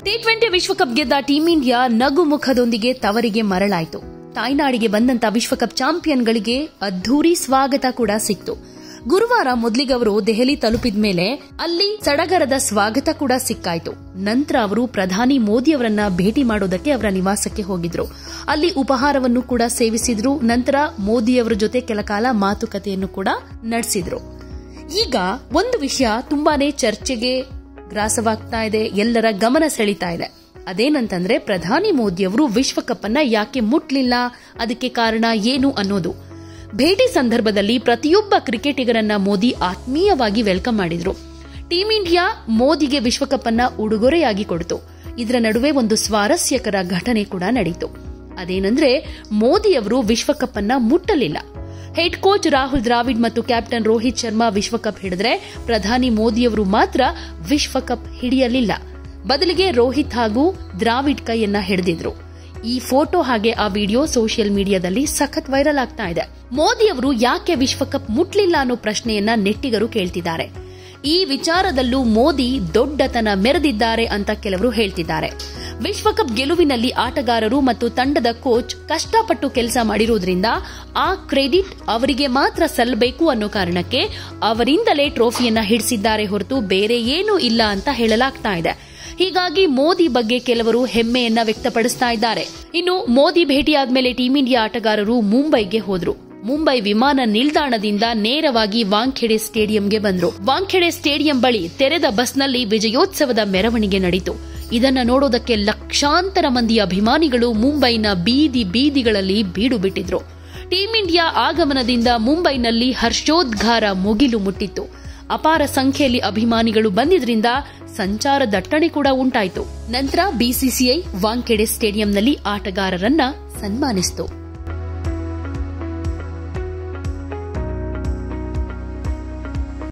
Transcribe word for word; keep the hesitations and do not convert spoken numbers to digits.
T twenty ವಿಶ್ವಕಪ್ ಗೆದ್ದ team India ನಗು ಮುಖದೊಂದಿಗೆ ತವರಿಗೆ ಮರಳಾಯಿತು. ತಾಯ್ನಾಡಿಗೆ ಬಂದಂತ ವಿಶ್ವಕಪ್ ಚಾಂಪಿಯನ್ಗಳಿಗೆ ಅದ್ಧೂರಿ ಸ್ವಾಗತ ಕೂಡ ಸಿಕ್ತು. ಗುರುವಾರ ಮೊದಲಿಗೆ ಅವರು ದೆಹಲಿ ತಲುಪಿದ ಮೇಲೆ ಅಲ್ಲಿ ಸಡಗರದ ಸ್ವಾಗತ ಕೂಡ ಸಿಕ್ಕಾಯ್ತು. ನಂತರ ಅವರು ಪ್ರಧಾನಿ ಮೋದಿ ಅವರನ್ನ ಭೇಟಿ ಮಾಡೋದಕ್ಕೆ ಅವರ ನಿವಾಸಕ್ಕೆ ಹೋಗಿದ್ರು. ಅಲ್ಲಿ ಉಪಹಾರವನ್ನು ಕೂಡ ಸೇವಿಸಿದ್ರು. ನಂತರ ಮೋದಿ ಅವರ ಜೊತೆ ಕೆಲಕಾಲ ಮಾತುಕತೆಯನ್ನು ಕೂಡ ನಡೆಸಿದ್ರು. ಈಗ ಒಂದು ವಿಷಯ ತುಂಬಾನೇ ಚರ್ಚೆಗೆ ಗ್ರಾಸವಾಗ್ತಾ ಇದೆ, ಎಲ್ಲರ ಗಮನ ಸೆಳೀತಾ ಇದೆ. ಅದೇನಂತಂದ್ರೆ ಪ್ರಧಾನಿ ಮೋದಿ ಅವರು ವಿಶ್ವಕಪ್ ಅನ್ನ ಯಾಕೆ ಮುಟ್ಲಿಲ್ಲ, ಅದಕ್ಕೆ ಕಾರಣ ಏನು ಅನ್ನೋದು. ಭೇಟಿ ಸಂದರ್ಭದಲ್ಲಿ ಪ್ರತಿಯೊಬ್ಬ ಕ್ರಿಕೆಟಿಗರನ್ನ ಮೋದಿ ಆತ್ಮೀಯವಾಗಿ ವೆಲ್ಕಮ್ ಮಾಡಿದ್ರು. ಟೀಂ ಇಂಡಿಯಾ ಮೋದಿಗೆ ವಿಶ್ವಕಪ್ ಅನ್ನ ಉಡುಗೊರೆಯಾಗಿ ಕೊಡಿತು. ಇದರ ನಡುವೆ ಒಂದು ಸ್ವಾರಸ್ಯಕರ ಘಟನೆ ಕೂಡ ನಡೆಯಿತು. ಅದೇನಂದ್ರೆ ಮೋದಿ ಅವರು ವಿಶ್ವಕಪ್ ಅನ್ನ ಮುಟ್ಟಲಿಲ್ಲ. ಹೆಡ್ ಕೋಚ್ ರಾಹುಲ್ ದ್ರಾವಿಡ್ ಮತ್ತು ಕ್ಯಾಪ್ಟನ್ ರೋಹಿತ್ ಶರ್ಮಾ ವಿಶ್ವಕಪ್ ಹಿಡಿದ್ರೆ ಪ್ರಧಾನಿ ಮೋದಿಯವರು ಮಾತ್ರ ವಿಶ್ವಕಪ್ ಹಿಡಿಯಲಿಲ್ಲ. ಬದಲಿಗೆ ರೋಹಿತ್ ಹಾಗೂ ದ್ರಾವಿಡ್ ಕೈಯನ್ನ ಹಿಡಿದಿದ್ರು. ಈ ಫೋಟೋ ಹಾಗೆ ಆ ವಿಡಿಯೋ ಸೋಷಿಯಲ್ ಮೀಡಿಯಾದಲ್ಲಿ ಸಖತ್ ವೈರಲ್ ಆಗ್ತಾ ಇದೆ. ಮೋದಿ ಅವರು ಯಾಕೆ ವಿಶ್ವಕಪ್ ಮುಟ್ಲಿಲ್ಲ ಅನ್ನೋ ಪ್ರಶ್ನೆಯನ್ನ ನೆಟ್ಟಿಗರು ಕೇಳ್ತಿದ್ದಾರೆ. ಈ ವಿಚಾರದಲ್ಲೂ ಮೋದಿ ದೊಡ್ಡತನ ಮೆರೆದಿದ್ದಾರೆ ಅಂತ ಕೆಲವರು ಹೇಳ್ತಿದ್ದಾರೆ. ವಿಶ್ವಕಪ್ ಗೆಲುವಿನಲ್ಲಿ ಆಟಗಾರರು ಮತ್ತು ತಂಡದ ಕೋಚ್ ಕಷ್ಟಪಟ್ಟು ಕೆಲಸ ಮಾಡಿರುವುದರಿಂದ ಆ ಕ್ರೆಡಿಟ್ ಅವರಿಗೆ ಮಾತ್ರ ಸಲ್ಲಬೇಕು ಅನ್ನೋ ಕಾರಣಕ್ಕೆ ಅವರಿಂದಲೇ ಟ್ರೋಫಿಯನ್ನ ಹಿಡಿಸಿದ್ದಾರೆ ಹೊರತು ಬೇರೆ ಏನೂ ಇಲ್ಲ ಅಂತ ಹೇಳಲಾಗ್ತಾ ಇದೆ. ಹೀಗಾಗಿ ಮೋದಿ ಬಗ್ಗೆ ಕೆಲವರು ಹೆಮ್ಮೆಯನ್ನ ವ್ಯಕ್ತಪಡಿಸ್ತಾ ಇದ್ದಾರೆ. ಇನ್ನು ಮೋದಿ ಭೇಟಿಯಾದ್ಮೇಲೆ ಟೀಂ ಇಂಡಿಯಾ ಆಟಗಾರರು ಮುಂಬೈಗೆ ಹೋದ್ರು. ಮುಂಬೈ ವಿಮಾನ ನಿಲ್ದಾಣದಿಂದ ನೇರವಾಗಿ ವಾಂಖೆಡೆ ಸ್ಟೇಡಿಯಂಗೆ ಬಂದ್ರು. ವಾಂಖೆಡೆ ಸ್ಟೇಡಿಯಂ ಬಳಿ ತೆರೆದ ಬಸ್ನಲ್ಲಿ ವಿಜಯೋತ್ಸವದ ಮೆರವಣಿಗೆ ನಡೆಯಿತು. ಇದನ್ನ ನೋಡೋದಕ್ಕೆ ಲಕ್ಷಾಂತರ ಮಂದಿ ಅಭಿಮಾನಿಗಳು ಮುಂಬೈನ ಬೀದಿ ಬೀದಿಗಳಲ್ಲಿ ಬೀಡು ಬಿಟ್ಟಿದ್ರು. ಟೀಂ ಇಂಡಿಯಾ ಆಗಮನದಿಂದ ಮುಂಬೈನಲ್ಲಿ ಹರ್ಷೋದ್ಗಾರ ಮುಗಿಲು ಮುಟ್ಟಿತ್ತು. ಅಪಾರ ಸಂಖ್ಯೆಯಲ್ಲಿ ಅಭಿಮಾನಿಗಳು ಬಂದಿದ್ರಿಂದ ಸಂಚಾರ ದಟ್ಟಣೆ ಕೂಡ ಉಂಟಾಯಿತು. ನಂತರ ಬಿಸಿಸಿಐ ವಾಂಖೆಡೆ ಸ್ಟೇಡಿಯಂನಲ್ಲಿ ಆಟಗಾರರನ್ನ ಸನ್ಮಾನಿಸಿತು.